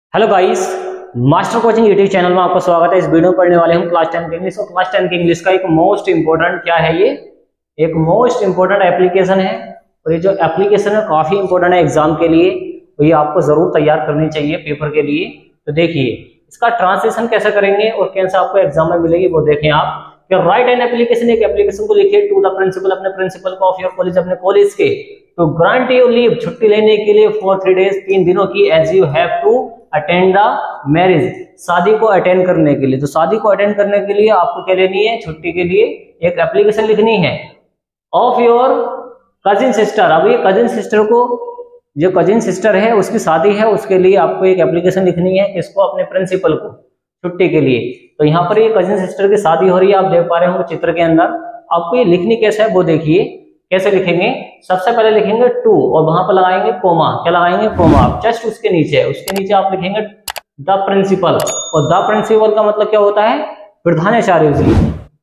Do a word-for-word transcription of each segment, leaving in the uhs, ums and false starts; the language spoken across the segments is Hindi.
Hello guys, master coaching YouTube channel में आपका स्वागत है। इस वीडियो में पढ़ने वाले हम क्लास टेन के इंग्लिश और क्लास टेन के इंग्लिश का एक मोस्ट इंपोर्टेंट क्या है, ये एक मोस्ट इंपोर्टेंट एप्लीकेशन है। और ये जो एप्लीकेशन है काफी इंपोर्टेंट है एग्जाम के लिए, तो ये आपको जरूर तैयार करनी चाहिए पेपर के लिए। तो देखिए इसका ट्रांसलेशन कैसे करेंगे और कैसे आपको एग्जाम में मिलेगी वो देखें आप। राइट एन एप्लीकेशन, एक एप्लीकेशन को लिखिए टू द प्रिंसिपल, अपने प्रिंसिपल को ऑफ योर कॉलेज, अपने कॉलेज के, तो ग्रांट यू लीव, छुट्टी लेने के लिए फॉर थ्री डेज, तीन दिनों की, as you have to attend the marriage, शादी को अटेंड करने के लिए। तो शादी को अटेंड करने के लिए आपको क्या लेनी है, छुट्टी के लिए एक एप्लीकेशन लिखनी है ऑफ योर कजिन सिस्टर। अब ये कजिन सिस्टर को, जो कजिन सिस्टर है उसकी शादी है, उसके लिए आपको एक एप्लीकेशन लिखनी है, किसको, अपने प्रिंसिपल को, छुट्टी के लिए। तो यहाँ पर ये कजिन सिस्टर की शादी हो रही है, आप देख पा रहे होंगे चित्र के अंदर। आपको ये लिखनी कैसे है वो देखिए, कैसे लिखेंगे। सबसे पहले लिखेंगे टू और वहां पर लगाएंगे कोमा, क्या लगाएंगे, कोमा। जस्ट उसके नीचे, उसके नीचे आप लिखेंगे द प्रिंसिपल, और द प्रिंसिपल का मतलब क्या होता है, प्रधानाचार्य जी।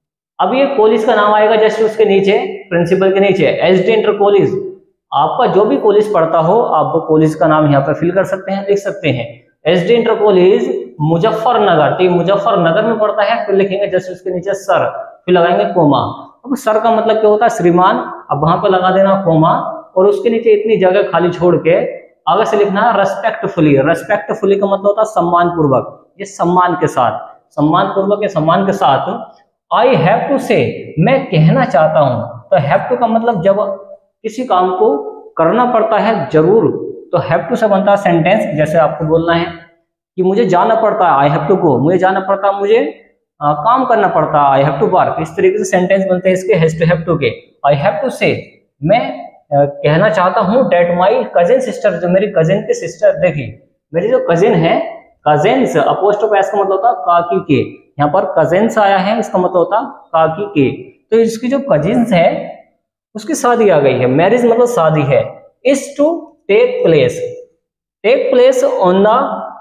अब ये कॉलेज का नाम आएगा जस्ट उसके नीचे, प्रिंसिपल के नीचे, एस डी इंटर कॉलेज। आपका जो भी कॉलेज पढ़ता हो आप वो कॉलेज का नाम यहाँ पर फिल कर सकते हैं, लिख सकते हैं। S D inter college Muzaffarnagar, तो ये मुजफ्फरनगर में पड़ता है, फिर लिखेंगे जस्ट उसके नीचे सर, फिर लगाएंगे कोमा। अब सर का मतलब क्या होता है, श्रीमान, अब वहां पर लगा देना कोमा, और उसके नीचे इतनी जगह खाली छोड़ के आगे से लिखना है रेस्पेक्टफुली। रेस्पेक्टफुली का मतलब होता है सम्मान पूर्वक, ये सम्मान के साथ, सम्मान पूर्वक या सम्मान के साथ। आई हैव टू से, मैं कहना चाहता हूं। तो हैव टू का मतलब जब किसी काम को करना पड़ता है जरूर, तो हैव टू से बनता है सेंटेंस। जैसे आपको बोलना है कि मुझे जाना पड़ता है, आई हैव टू गो, मुझे जाना पड़ता है, मुझे आ, काम करना पड़ता है, आई हैव टू वर्क। इस तरीके से सेंटेंस बनते हैं इसके हैज टू हैव टू के। आई हैव टू से, मैं आ, कहना चाहता हूँ डेट माई कजिन सिस्टर, जो मेरी कजिन की सिस्टर, देखिए मेरी जो कजिन है, कजिन्स अपोस्ट्रोफ एस का मतलब होता है काकी के, यहाँ पर कजिन्स आया है, इसका मतलब होता है काकी के। तो इसकी जो कजिन्स है उसकी शादी आ गई है, मैरिज मतलब शादी है। Is to take place, take place on the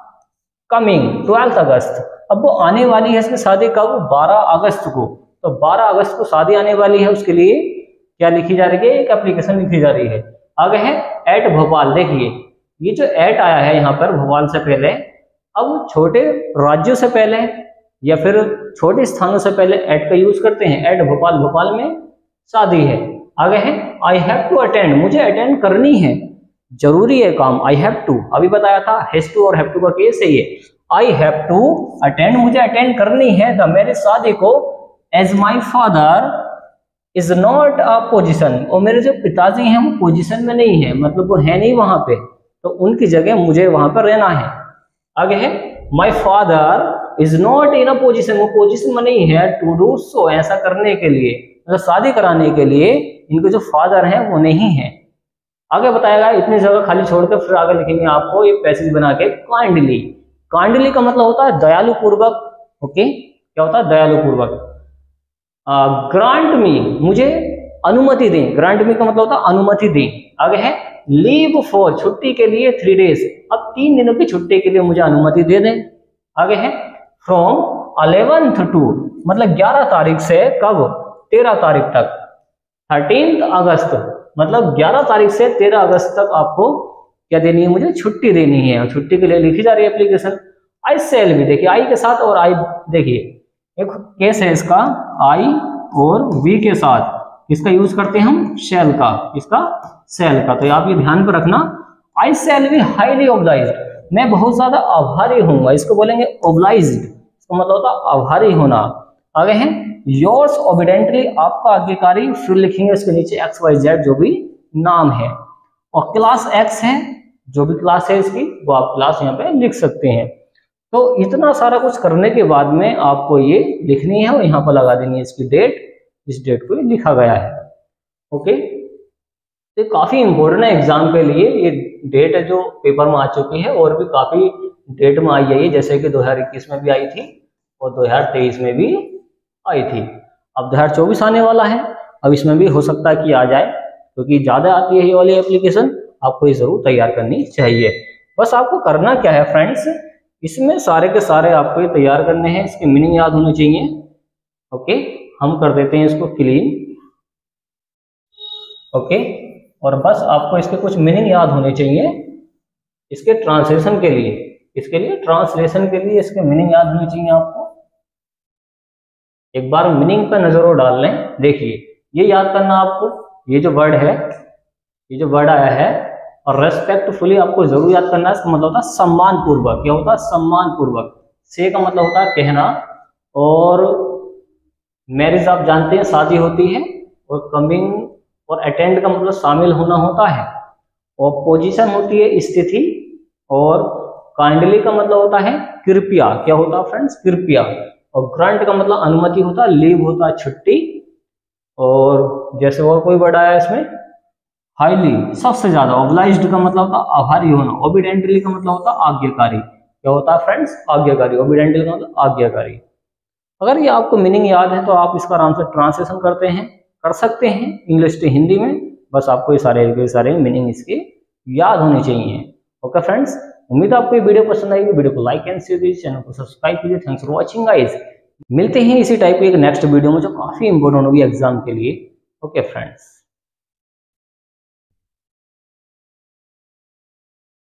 coming twelfth August. अब वो आने वाली है इसमें शादी कब, बारह अगस्त को। तो बारह अगस्त को शादी आने वाली है, उसके लिए क्या लिखी जा रही है, एक एप्लीकेशन लिखी जा रही है। आगे है एट भोपाल, देखिए ये जो एट आया है यहाँ पर भोपाल से पहले, अब छोटे राज्यों से पहले या फिर छोटे स्थानों से पहले एट का यूज करते हैं। एट भोपाल, भोपाल में शादी है। आगे है आई हैव टू अटेंड, मुझे अटेंड करनी है, जरूरी है काम, आई हैव टू। अभी बताया था हैज टू और हैव टू का केस है ये। आई हैव टू अटेंड, मुझे अटेंड करनी है द मैरिज, शादी को, as my father is not a position, और मेरे जो पिताजी हैं वो पोजिशन में नहीं है, मतलब वो है नहीं वहां पे, तो उनकी जगह मुझे वहां पर रहना है। आगे है my father is not in a position, वो पोजिशन में नहीं है टू डू सो, ऐसा करने के लिए, मतलब शादी कराने के लिए इनके जो फादर हैं वो नहीं है। आगे बताएगा इतनी जगह खाली छोड़कर फिर आगे लिखेंगे आपको ये पैसेज बना के, काइंडली। काइंडली का मतलब होता है दयालु पूर्वक, ओके, क्या होता है, दयालु पूर्वक। ग्रांट मी, मुझे अनुमति दें, ग्रांट मी का मतलब होता है अनुमति दें। आगे है लीव फॉर, छुट्टी के लिए, थ्री डेज, अब तीन दिनों की छुट्टी के लिए मुझे अनुमति दे दें। आगे है फ्रॉम अलेवेंथ टू, मतलब ग्यारह तारीख से कब, तेरह तारीख तक। थर्टींथ अगस्त, मतलब ग्यारह तारीख से तेरह अगस्त तक आपको क्या देनी है, मुझे छुट्टी देनी है, और छुट्टी के लिए लिखी जा रही है एप्लीकेशन। आई सेल भी, देखिए आई के साथ और आई, देखिए एक केस है इसका, आई और वी के साथ इसका यूज करते हैं हम, शेल का, इसका सेल का। तो आप ये ध्यान पर रखना, I shall be highly obliged, मैं बहुत ज्यादा आभारी हूँ, इसको बोलेंगे ओब्लाइज्ड, इसका मतलब होता है आभारी होना। आगे है योर्स ओबिडेंटली, आपका आज्ञाकारी, फिर लिखेंगे इसके नीचे एक्स वाई जेड जो भी नाम है, और क्लास एक्स है, जो भी क्लास है इसकी वो आप क्लास यहाँ पे लिख सकते हैं। तो इतना सारा कुछ करने के बाद में आपको ये लिखनी है और यहाँ पर लगा देनी है इसकी डेट, इस डेट को लिखा गया है, ओके। तो काफी इंपॉर्टेंट है एग्जाम के लिए, ये डेट है जो पेपर में आ चुकी है, और भी काफी डेट में आई है, जैसे कि दो हजार इक्कीस में भी आई थी और दो हजार तेईस में भी आई थी। अब दो हजार चौबीस आने वाला है, अब इसमें भी हो सकता है कि आ जाए, क्योंकि ज्यादा आती है ये वाली एप्लीकेशन, आपको ये जरूर तैयार करनी चाहिए। बस आपको करना क्या है फ्रेंड्स, इसमें सारे के सारे आपको ये तैयार करने हैं, इसके मीनिंग याद होने चाहिए, ओके। हम कर देते हैं इसको क्लीन, ओके, और बस आपको इसके कुछ मीनिंग याद होने चाहिए इसके ट्रांसलेशन के लिए, इसके लिए ट्रांसलेशन के लिए इसके मीनिंग याद होनी चाहिए आपको। एक बार मीनिंग पर नजर डाल लें। देखिए ये याद करना आपको, ये जो वर्ड है, ये जो वर्ड आया है और रेस्पेक्टफुली आपको जरूर याद करना है। इसका मतलब होता है सम्मान पूर्वक। क्या होता है? सम्मान पूर्वक। से का मतलब होता है कहना, और मैरिज आप जानते हैं शादी होती है, और कमिंग और अटेंड का मतलब शामिल होना होता है, और पोजीशन होती है स्थिति, और काइंडली का मतलब होता है कृपया। क्या होता है फ्रेंड्स? कृपया। और ग्रांट का मतलब अनुमति होता है, लीव होता है छुट्टी। और जैसे और कोई वर्ड आया इसमें, हाईली सबसे ज्यादा। ऑब्लाइज्ड का मतलब होता है आभारी होना। ओबीडेंटली का मतलब होता है आज्ञाकारी। क्या होता है फ्रेंड्स? आज्ञाकारी। ओबीडेंटली का मतलब आज्ञाकारी। अगर ये आपको मीनिंग याद है तो आप इसका आराम से ट्रांसलेशन करते हैं कर सकते हैं इंग्लिश से हिंदी में। बस आपको ये सारे के सारे मीनिंग इसके याद होने चाहिए। ओके फ्रेंड्स, उम्मीद है आपको ये वीडियो पसंद आएगी। वीडियो को लाइक एंड शेयर कीजिए, चैनल को सब्सक्राइब कीजिए। Thanks for watching guys. मिलते हैं इसी टाइप की एक नेक्स्ट वीडियो में जो काफी इंपॉर्टेंट होगी एग्जाम के लिए। Okay friends.